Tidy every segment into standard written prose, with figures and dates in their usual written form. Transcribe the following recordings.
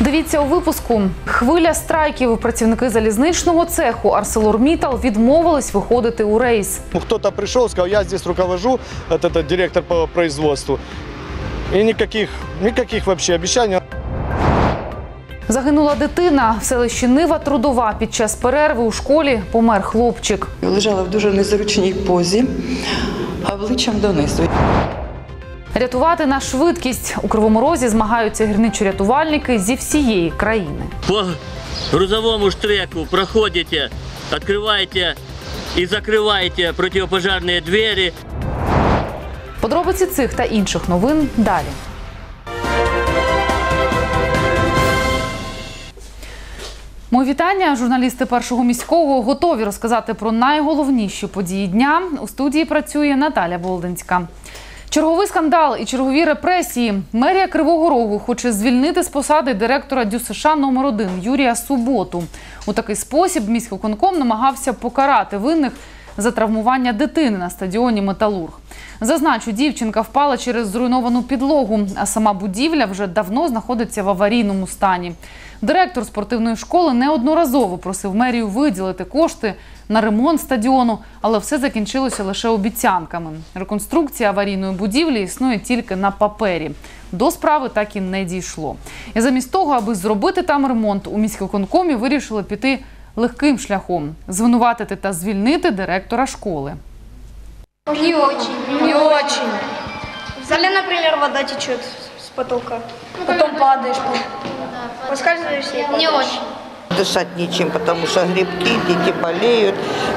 Дивіться у випуску. Хвиля страйків. Працівники залізничного цеху «ArcelorMittal» відмовились виходити у рейс. Кто-то пришел, сказал, я здесь руковожу, это директор по производству. И никаких вообще обещаний. Загинула дитина. В селищі Нива Трудова під час перерви у школі помер хлопчик. Лежала в дуже незручній позі, обличчям донизу. Рятувати на швидкість. У Кривому Розі змагаються гірничо-рятувальники зі всієї країни. По грузовому штреку проходите, открываете и закрываете противопожарные двери. Подробиці цих та інших новин далі. Мої вітання. Журналісти Першого міського готові розказати про найголовніші події дня. У студії працює Наталя Болдинська. Черговий скандал і чергові репресії. Мерія Кривого Рогу хоче звільнити з посади директора ДЮСШ номер 1 Юрія Суботу. У такий спосіб міськвиконком намагався покарати винних за травмування дитини на стадіоні «Металург». Зазначу, дівчинка впала через зруйновану підлогу, а сама будівля вже давно знаходиться в аварійному стані. Директор спортивної школи неодноразово просив мерію виділити кошти на ремонт стадіону, але все закінчилося лише обіцянками. Реконструкція аварійної будівлі існує тільки на папері. До справи так і не дійшло. І замість того, аби зробити там ремонт, у міськвиконкомі вирішили піти легким шляхом – звинуватити та звільнити директора школи. Не очень. Не очень. В зале, например, вода течет с потолка. Потом падаешь, поскальзываешься и падаешь. Не очень. Дышать нечем, потому что грибки, дети болеют,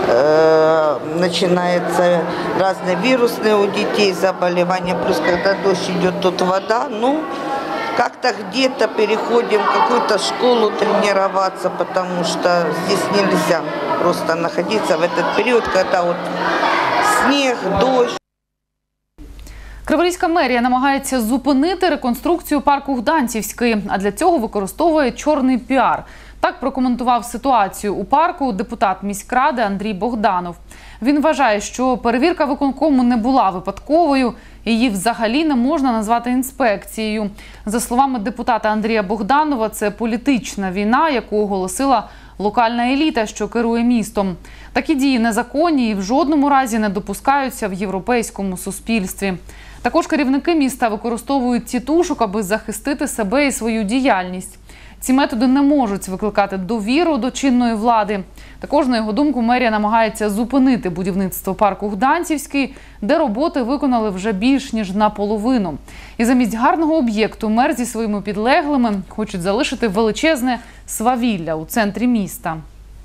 начинается разные вирусные у детей заболевания, плюс когда дождь идет, тут вода, как-то где-то переходим в какую-то школу тренироваться, потому что здесь нельзя просто находиться в этот период, когда вот снег, дождь. Криворізька мерія намагається зупинити реконструкцію парку Гданцівський, а для цього використовує чорний піар. Так прокоментував ситуацію у парку депутат міськради Андрій Богданов. Він вважає, що перевірка виконкому не була випадковою, її взагалі не можна назвати інспекцією. За словами депутата Андрія Богданова, це політична війна, яку оголосила локальна еліта, що керує містом. Такі дії незаконні і в жодному разі не допускаються в європейському суспільстві. Також керівники міста використовують тітушок, аби захистити себе і свою діяльність. Ці методи не можуть викликати довіру до чинної влади. Також, на його думку, мерія намагається зупинити будівництво парку Гданцівський, де роботи виконали вже більш ніж наполовину. І замість гарного об'єкту мер зі своїми підлеглими хочуть залишити величезне свавілля у центрі міста.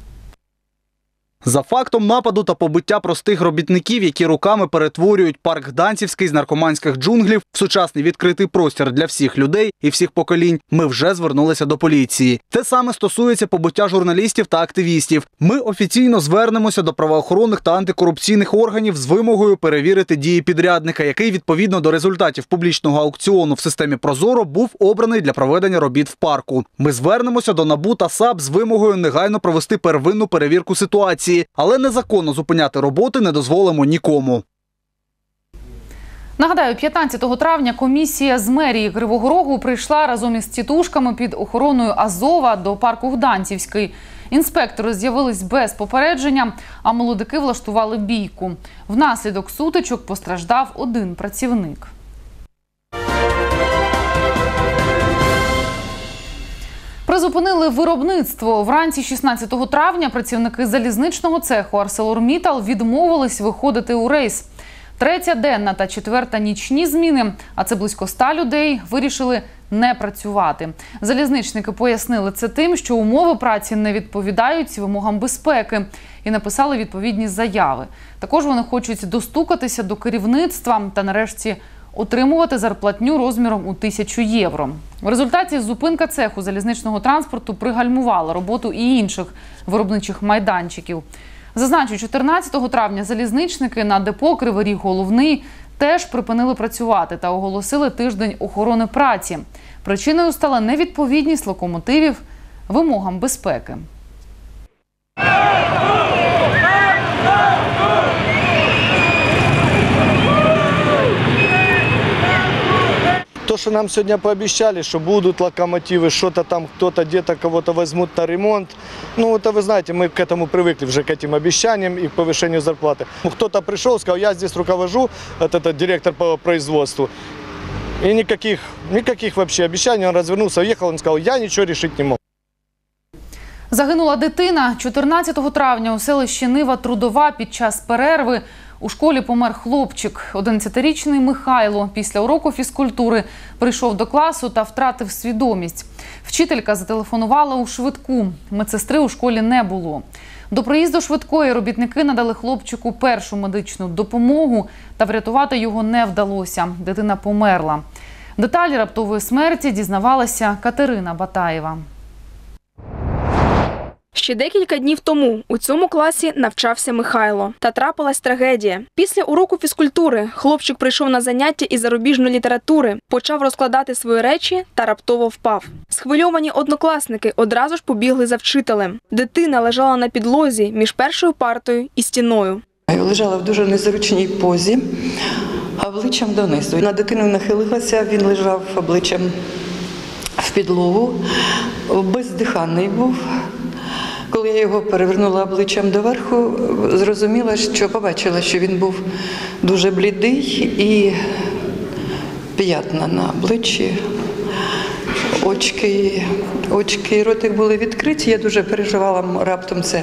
За фактом нападу та побиття простих робітників, які руками перетворюють парк Гданцівський з наркоманських джунглів в сучасний відкритий простір для всіх людей і всіх поколінь, ми вже звернулися до поліції. Те саме стосується побиття журналістів та активістів. Ми офіційно звернемося до правоохоронних та антикорупційних органів з вимогою перевірити дії підрядника, який відповідно до результатів публічного аукціону в системі ProZorro був обраний для проведення робіт в парку. Ми звернемося до НАБУ та САП з вимогою негайно провести первинну перевірку ситуації. Але незаконно зупиняти роботи не дозволимо нікому. Нагадаю, 15 травня комісія з мерії Кривого Рогу прийшла разом із тітушками під охороною Азова до парку Гданцівський. Інспектори з'явились без попередження, а молодики влаштували бійку. Внаслідок сутичок постраждав один працівник. Призупинили виробництво. Вранці 16 травня працівники залізничного цеху «ArcelorMittal» відмовились виходити у рейс. Третя денна та четверта нічні зміни, а це близько 100 людей, вирішили не працювати. Залізничники пояснили це тим, що умови праці не відповідають вимогам безпеки і написали відповідні заяви. Також вони хочуть достукатися до керівництва та нарешті отримувати зарплатню розміром у 1000 євро. В результаті зупинка цеху залізничного транспорту пригальмувала роботу і інших виробничих майданчиків. Зазначу, 14 травня залізничники на депо Кривий Ріг Головний теж припинили працювати та оголосили тиждень охорони праці. Причиною стала невідповідність локомотивів вимогам безпеки. То, что нам сегодня пообещали, что будут локомотивы, что-то там, кто-то где-то кого-то возьмут на ремонт. Ну, это вы знаете, мы к этому привыкли уже, к этим обещаниям и к повышению зарплаты. Ну, кто-то пришел, сказал, я здесь руковожу, это директор по производству. И никаких вообще обещаний, он развернулся, уехал, он сказал, я ничего решить не мог. Загинула дитина. 14 травня у селищі Нива Трудова під час перерви у школі помер хлопчик. 11-річний Михайло після уроку фізкультури прийшов до класу та втратив свідомість. Вчителька зателефонувала у швидку. Медсестри у школі не було. До приїзду швидкої робітники надали хлопчику першу медичну допомогу, та врятувати його не вдалося. Дитина померла. Деталі раптової смерті дізнавалася Катерина Батаєва. Ще декілька днів тому у цьому класі навчався Михайло. Та трапилась трагедія. Після уроку фізкультури хлопчик прийшов на заняття із зарубіжної літератури, почав розкладати свої речі та раптово впав. Схвильовані однокласники одразу ж побігли за вчителем. Дитина лежала на підлозі між першою партою і стіною. Лежала в дуже незручній позі, обличчям донизу. На дитину нахилилася, він лежав обличчям в підлогу, бездиханний був. Коли я його перевернула обличчям доверху, побачила, що він був дуже блідий і п'ятна на обличчі, очки і ротик були відкриті. Я дуже переживала, раптом це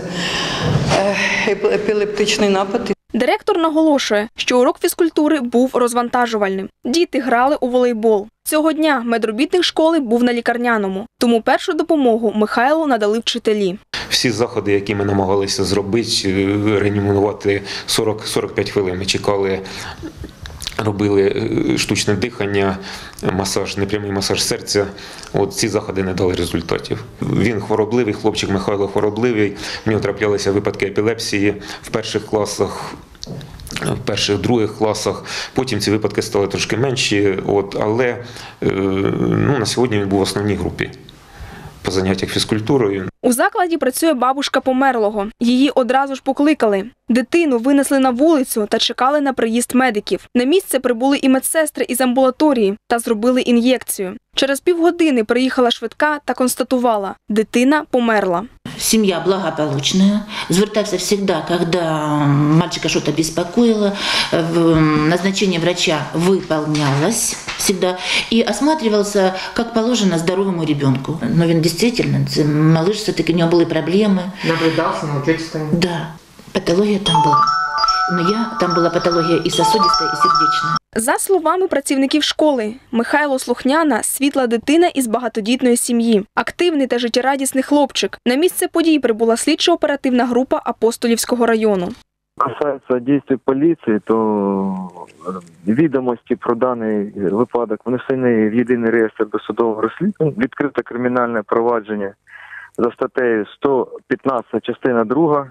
епілептичний напад. Директор наголошує, що урок фізкультури був розвантажувальним. Діти грали у волейбол. Цього дня медробітник школи був на лікарняному, тому першу допомогу Михайлу надали вчителі. Всі заходи, які ми намагалися зробити, реанімувати 40-45 хвилин. Ми чекали, робили штучне дихання, масаж, непрямий масаж серця. Ці заходи не дали результатів. Він хворобливий, хлопчик Михайло хворобливий. В нього траплялися випадки епілепсії в перших класах, в перших, других класах. Потім ці випадки стали трошки менші, але на сьогодні він був в основній групі по заняттях фізкультурою. У закладі працює бабушка померлого. Її одразу ж покликали. Дитину винесли на вулицю та чекали на приїзд медиків. На місце прибули і медсестри із амбулаторії та зробили ін'єкцію. Через півгодини приїхала швидка та констатувала – дитина померла. Семья благополучная, звертався всегда, когда мальчика что-то беспокоило, назначение врача выполнялось всегда и осматривался, как положено, здоровому ребенку. Но он действительно, малыш, все-таки у него были проблемы. Наблюдался, но учиться не. Да, патология там была. Но там була патологія і сосудиста, і сердечна. За словами працівників школи, Михайло слухняна, світла дитина із багатодітної сім'ї. Активний та життєрадісний хлопчик. На місце подій прибула слідчо-оперативна група Апостолівського району. Касається дій поліції, то відомості про даний випадок внесені в єдиний реєстр досудового розслідування, відкрите кримінальне провадження за статтею 115 частина 2.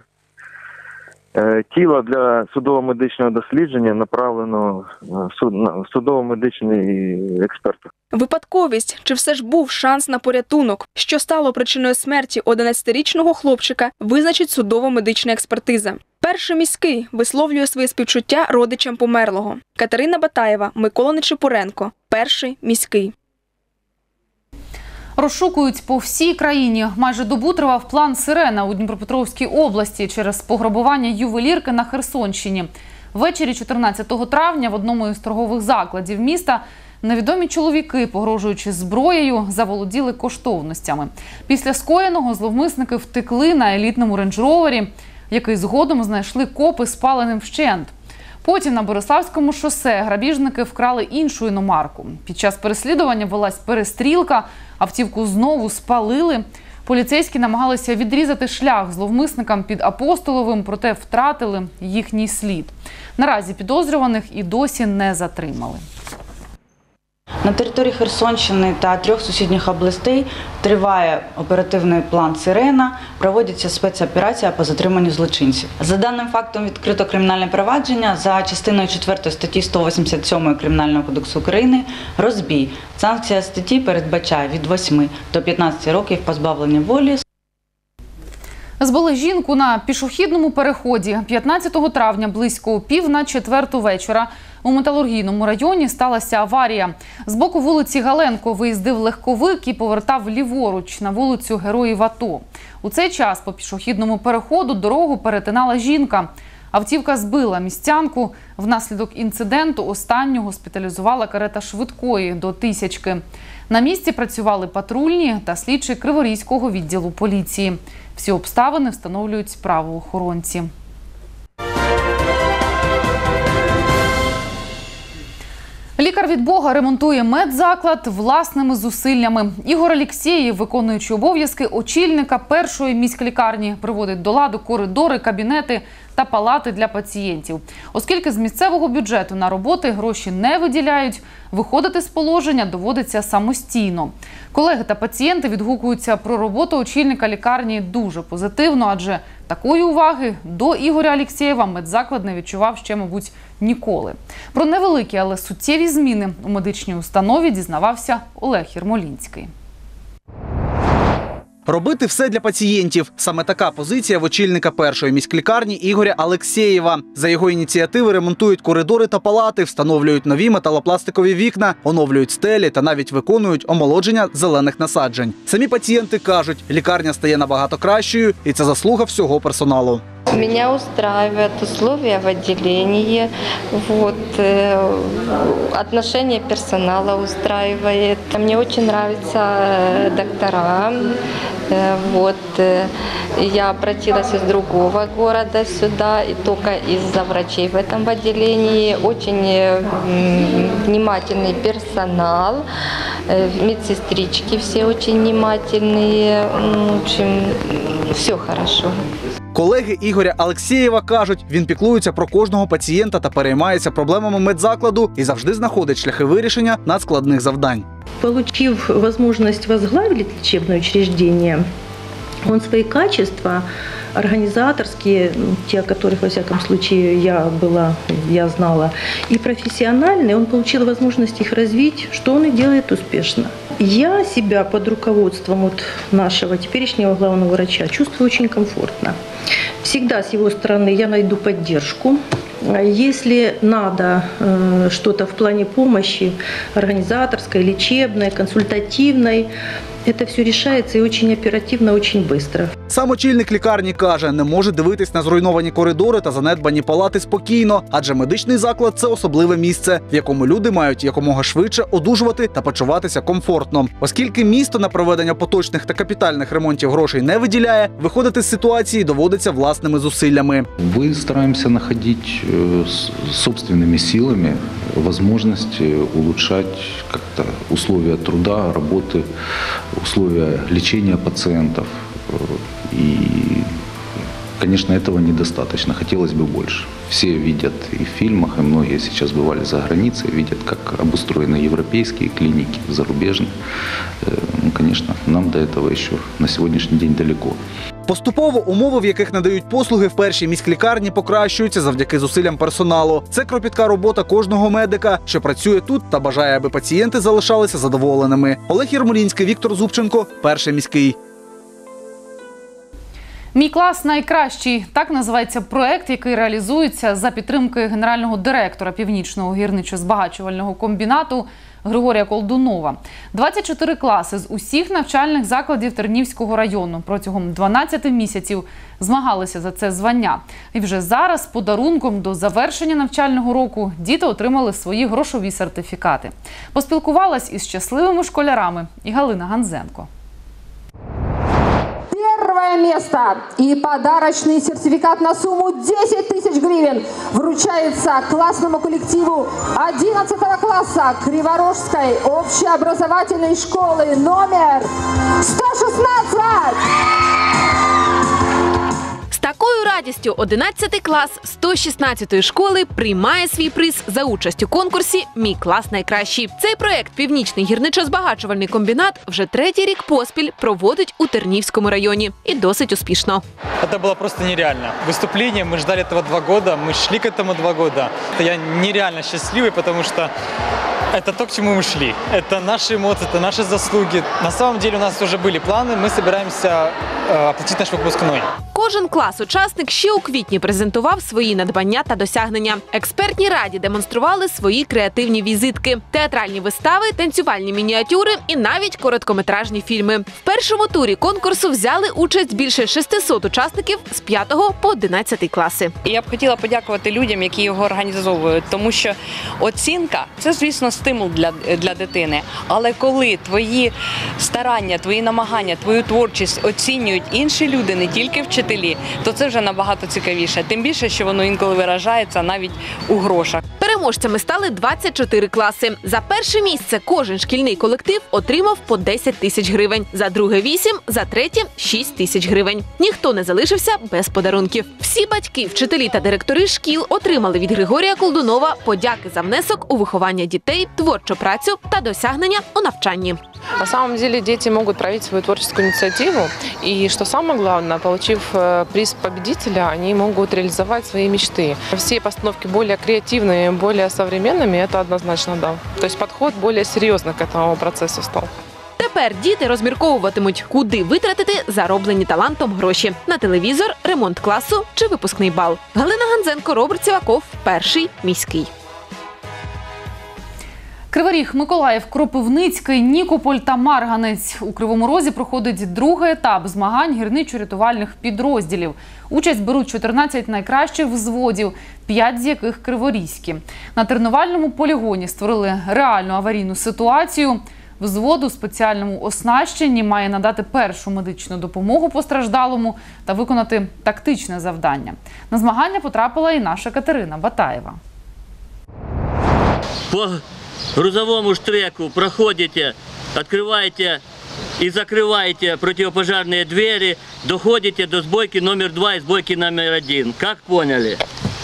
Тіло для судово-медичного дослідження направлено в судово-медичний експерт. Випадковість, чи все ж був шанс на порятунок? Що стало причиною смерті 11-річного хлопчика, визначить судово-медична експертиза. Перший міський висловлює свої співчуття родичам померлого. Катерина Батаєва, Микола Нечипоренко. Перший міський. Розшукують по всій країні. Майже добу тривав план «Сирена» у Дніпропетровській області через пограбування ювелірки на Херсонщині. Ввечері 14 травня в одному із торгових закладів міста невідомі чоловіки, погрожуючи зброєю, заволоділи коштовностями. Після скоєного зловмисники втекли на елітному рейндж-ровері, який згодом знайшли копи спаленим вщент. Потім на Бориславському шосе грабіжники вкрали іншу іномарку. Під час переслідування велась перестрілка, автівку знову спалили. Поліцейські намагалися відрізати шлях зловмисникам під Апостоловим, проте втратили їхній слід. Наразі підозрюваних і досі не затримали. На території Херсонщини та 3 сусідніх областей триває оперативний план «Сирена», проводиться спецоперація по затриманню злочинців. За даним фактом відкрито кримінальне провадження за частиною 4 статті 187 Кримінального кодексу України «Розбій». Санкція статті передбачає від 8 до 15 років позбавлення волі. Збили жінку на пішохідному переході. 15 травня близько 3:45 вечора у Металургійному районі сталася аварія. З боку вулиці Галенко виїздив легковик і повертав ліворуч на вулицю Героїв АТО. У цей час по пішохідному переходу дорогу перетинала жінка. Автівка збила містянку. Внаслідок інциденту останню госпіталізувала карета швидкої до Тисячки. На місці працювали патрульні та слідчі Криворізького відділу поліції. Всі обставини встановлюють правоохоронці. Лікар від Бога ремонтує медзаклад власними зусиллями. Ігор Алєксєєв, виконуючи обов'язки очільника першої міськлікарні, приводить до ладу коридори, кабінети та палати для пацієнтів. Оскільки з місцевого бюджету на роботи гроші не виділяють, виходити з положення доводиться самостійно. Колеги та пацієнти відгукуються про роботу очільника лікарні дуже позитивно, адже такої уваги до Ігоря Алєксєєва медзаклад не відчував ще, мабуть, ніколи. Про невеликі, але суттєві зміни у медичній установі дізнавався Олег Єрмолінський. Робити все для пацієнтів. Саме така позиція в очільника першої міськлікарні Ігоря Алєксєєва. За його ініціативи ремонтують коридори та палати, встановлюють нові металопластикові вікна, оновлюють стелі та навіть виконують омолодження зелених насаджень. Самі пацієнти кажуть, лікарня стає набагато кращою, і це заслуга всього персоналу. Меня устраивают условия в отделении, отношение персонала устраивает. Мне очень нравятся доктора. Я обратилась из другого города сюда, и только из-за врачей в этом отделении. Очень внимательный персонал, медсестрички все очень внимательные. В общем, все хорошо. Колеги Ігоря Алєксєєва кажуть, він піклується про кожного пацієнта та переймається проблемами медзакладу і завжди знаходить шляхи вирішення надскладних завдань. Получив возможность возглавить лечебное учреждение, он свои качества организаторские, те, о которых, во всяком случае, я знала, и профессиональные, он получил возможность их развить, что он и делает успешно. Я себя под руководством нашего теперешнего главного врача чувствую очень комфортно. Всегда с его стороны я найду поддержку. Если надо что-то в плане помощи организаторской, лечебной, консультативной, это все решается и очень оперативно, очень быстро. Сам очільник лікарні каже, не може дивитись на зруйновані коридори та занедбані палати спокійно, адже медичний заклад – це особливе місце, в якому люди мають якомога швидше одужувати та почуватися комфортно. Оскільки місто на проведення поточних та капітальних ремонтів грошей не виділяє, виходити з ситуації доводиться власними зусиллями. Мы стараемся находить собственными силами возможность улучшать как-то условия труда, работы, условия лечения пациентов. И, конечно, этого недостаточно. Хотелось бы больше. Все видят и в фильмах, и многие сейчас бывали за границей, видят, как обустроены европейские клиники, зарубежные. Конечно, нам до этого еще на сегодняшний день далеко. Поступово умови, в яких надають послуги в першій міськлікарні, покращуються завдяки зусиллям персоналу. Це кропітка робота кожного медика, що працює тут та бажає, аби пацієнти залишалися задоволеними. Олег Єрмолінський, Віктор Зубченко, Перший міський. «Мій клас найкращий» – так називається проект, який реалізується за підтримки генерального директора Північного гірничо-збагачувального комбінату Григорія Колдунова. 24 класи з усіх навчальних закладів Тернівського району протягом 12 місяців змагалися за це звання. І вже зараз подарунком до завершення навчального року діти отримали свої грошові сертифікати. Поспілкувалась із щасливими школярами і Галина Ганзенко. Первое место и подарочный сертификат на сумму 10 тысяч гривен вручается классному коллективу 11 класса Криворожской общеобразовательной школы номер 116. З такою радістю 11 клас 116-ї школи приймає свій приз за участь у конкурсі «Мій клас найкращий». Цей проект Північний гірничо-збагачувальний комбінат вже третій рік поспіль проводить у Тернівському районі. І досить успішно. Это было просто нереально. Выступление, мы ждали этого 2 года, мы шли к этому 2 года. Я нереально счастливый, потому что это то, к чему мы шли. Это наши эмоции, это наши заслуги. На самом деле у нас уже были планы, мы собираемся оплатить наш выпускной. Кожен клас-учасник ще у квітні презентував свої надбання та досягнення. Експертні раді демонстрували свої креативні візитки, театральні вистави, танцювальні мініатюри і навіть короткометражні фільми. В першому турі конкурсу взяли участь більше 600 учасників з 5 по 11 класи. Я б хотіла подякувати людям, які його організовують, тому що оцінка – це, звісно, стимул для дитини. Але коли твої старання, твої намагання, твою творчість оцінюють інші люди, не тільки вчителі, то це вже набагато цікавіше. Тим більше, що воно інколи виражається навіть у грошах. Переможцями стали 24 класи. За перше місце кожен шкільний колектив отримав по 10 тисяч гривень, за друге – 8, за третє – 6 тисяч гривень. Ніхто не залишився без подарунків. Всі батьки, вчителі та директори шкіл отримали від Григорія Колдунова подяки за внесок у виховання дітей, творчу працю та досягнення у навчанні. На самом деле дети могут проявить свою творческую инициативу, и что самое главное, получив приз победителя, они могут реализовать свои мечты. Все постановки более креативными, более современными, это однозначно да. То есть подход более серьезный к этому процессу стал. Тепер діти розмірковуватимуть, куди витратити зароблені талантом гроші – на телевізор, ремонт класу чи випускний бал. Галина Ганзенко, Роберт Сіваков, Перший міський. Кривий Ріг, Миколаїв, Кропивницький, Нікополь та Марганець. У Кривому Розі проходить другий етап змагань гірничо-рятувальних підрозділів. Участь беруть 14 найкращих взводів, 5 з яких криворізькі. На тренувальному полігоні створили реальну аварійну ситуацію. Взвод у спеціальному оснащенні має надати першу медичну допомогу постраждалому та виконати тактичне завдання. На змагання потрапила і наша Катерина Батаєва. По грузовому штреку проходите, открываете и закрываете противопожарные двери, доходите до сбойки номер 2 и сбойки номер 1. Как поняли?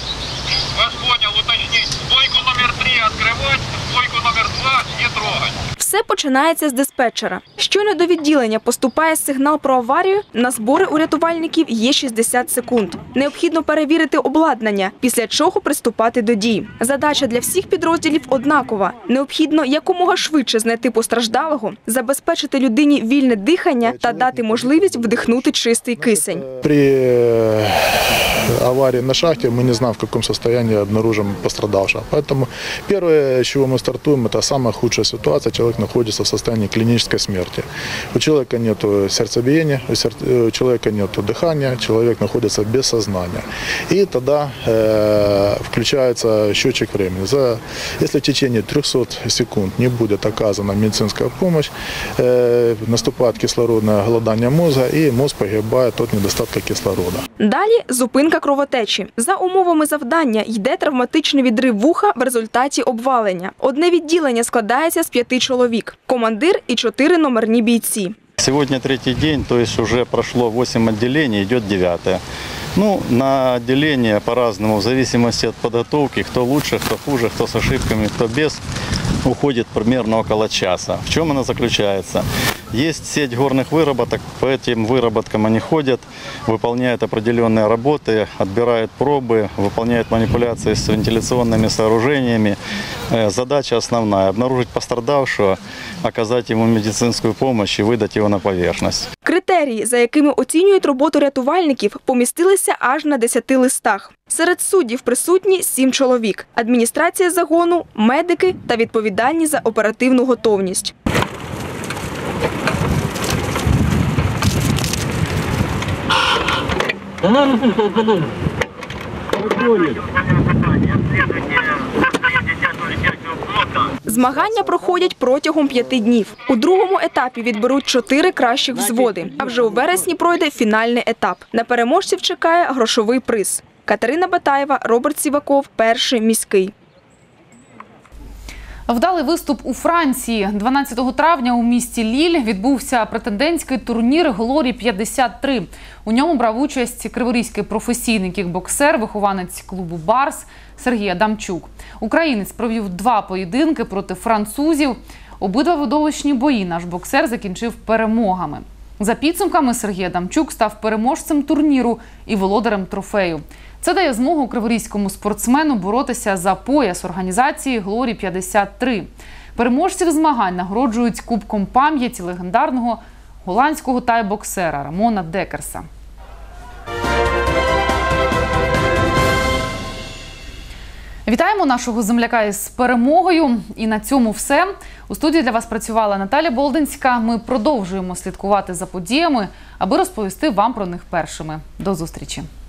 Вас понял, уточнить. Сбойку номер 3 открывать, сбойку номер 2 не трогать. Все починається з диспетчера. Щойно до відділення поступає сигнал про аварію, на збори у рятувальників є 60 секунд. Необхідно перевірити обладнання, після чого приступати до дій. Задача для всіх підрозділів однакова. Необхідно якомога швидше знайти постраждалого, забезпечити людині вільне дихання та дати можливість вдихнути чистий кисень. При аварии на шахте мы не знаем, в каком состоянии обнаружим пострадавшего. Поэтому первое, с чего мы стартуем, это самая худшая ситуация. Человек находится в состоянии клинической смерти. У человека нет сердцебиения, у человека нет дыхания, человек находится без сознания. И тогда включается счетчик времени. Если в течение 300 секунд не будет оказана медицинская помощь, наступает кислородное голодание мозга, и мозг погибает от недостатка кислорода. Далі зупинка кровотечі. За умовами завдання йде травматичний відрив вуха в результаті обвалення. Одне відділення складається з 5 чоловік. Командир і 4 номерні бійці. Сегодня третий день, то есть уже прошло 8 отделений, идет 9-е. Ну, на отделение по-разному, в зависимости от подготовки, кто лучше, кто хуже, кто с ошибками, кто без, уходит примерно около часа. В чем она заключается? Есть сеть горных выработок, по этим выработкам они ходят, выполняют определенные работы, отбирают пробы, выполняют манипуляции с вентиляционными сооружениями. Задача основная – обнаружить пострадавшего, оказать ему медицинскую помощь и выдать его на поверхность. Критерії, за якими оцінюють роботу рятувальників, помістилися аж на 10 листах. Серед суддів присутні 7 чоловік. Адміністрація загону, медики та відповідальні за оперативну готовність. Змагання проходять протягом 5 днів. У другому етапі відберуть 4 кращих взводи, а вже у вересні пройде фінальний етап. На переможців чекає грошовий приз. Катерина Батаєва, Роберт Сіваков, Перший міський. Вдалий виступ у Франції. 12 травня у місті Ліль відбувся претендентський турнір «Глорі-53». У ньому брав участь криворізький професійний кікбоксер, вихованець клубу «Барс» Сергій Адамчук. Українець провів 2 поєдинки проти французів. Обидва видовищні бої наш боксер закінчив перемогами. За підсумками Сергій Адамчук став переможцем турніру і володарем трофею. Це дає змогу криворізькому спортсмену боротися за пояс організації «Глорі-53». Переможців змагань нагороджують Кубком пам'яті легендарного голландського тай-боксера Рамона Декерса. Вітаємо нашого земляка із перемогою. І на цьому все. У студії для вас працювала Наталя Болдинська. Ми продовжуємо слідкувати за подіями, аби розповісти вам про них першими. До зустрічі!